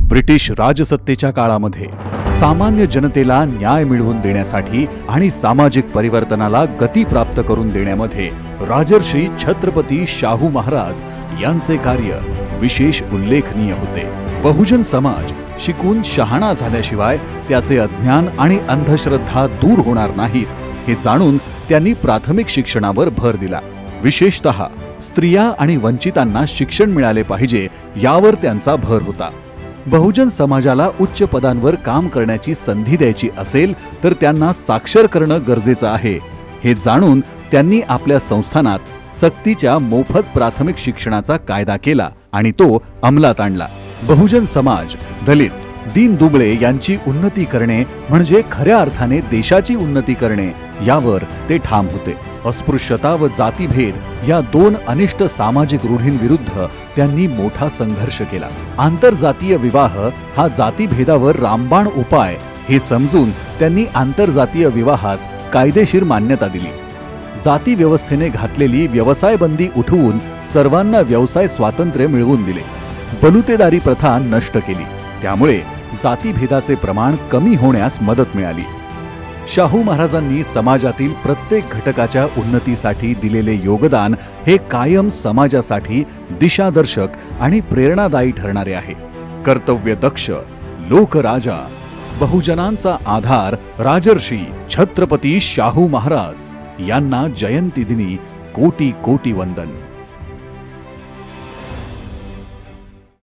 British राजसत्तेच्या काळामध्ये सामान्य जनतेला न्याय मिळवून देण्यासाठी आणि सामाजिक परिवर्तनाला गती प्राप्त करून देण्यामध्ये राजर्षी छत्रपती शाहू महाराज यांचे कार्य विशेष उल्लेखनीय होते। बहुजन समाज शिकून शहाणा झाल्याशिवाय त्याचे अज्ञान आणि अंधश्रद्धा दूर होणार नाहीत हे जाणून त्यांनी प्राथमिक शिक्षणावर भर दिला। विशेषतः स्त्रिया आणि वंचितांना शिक्षण मिळाले पाहिजे यावर त्यांचा भर होता। बहुजन समाजाला उच्च पदांवर काम करण्याची संधी द्यायची असेल तर त्यांना साक्षर करणं गरजेचं आहे हे जाणून त्यांनी आपल्या संस्थानात सक्तीच्या मोफत प्राथमिक शिक्षणाचा कायदा केला आणि तो अंमलात आणला। बहुजन समाज, दलित, दीनदुबळे यांची उन्नती करणे म्हणजे खऱ्या अर्थाने देशाची उन्नती करणे यावर ते ठाम होते। अस्पृश्यता व जातीभेद या दोन अनिष्ट सामाजिक रूढींविरुद्ध त्यांनी मोठा संघर्ष केला। आंतरजातीय विवाह हा जातीभेदावर रामबाण उपाय हे समजून त्यांनी आंतरजातीय विवाहास कायदेशीर मान्यता दिली। जाती व्यवस्थेने घातलेली व्यवसाय बंदी उठवून सर्वांना व्यवसाय स्वातंत्र्य मिळवून दिले। बलुतेदारी प्रथा नष्ट केली, त्यामुळे जातीभेदाचे प्रमाण कमी होण्यास मदत मिळाली। शाहू महाराजांनी समाजातील प्रत्येक घटकाच्या उन्नतीसाठी दिलेले योगदान हे कायम समाजासाठी दिशादर्शक आणि प्रेरणादायी ठरणारे आहे। कर्तव्यदक्ष, लोकराजा, बहुजनांचा आधार राजर्षी छत्रपती शाहू महाराज यांना जयंती दिनी कोटी कोटी वंदन।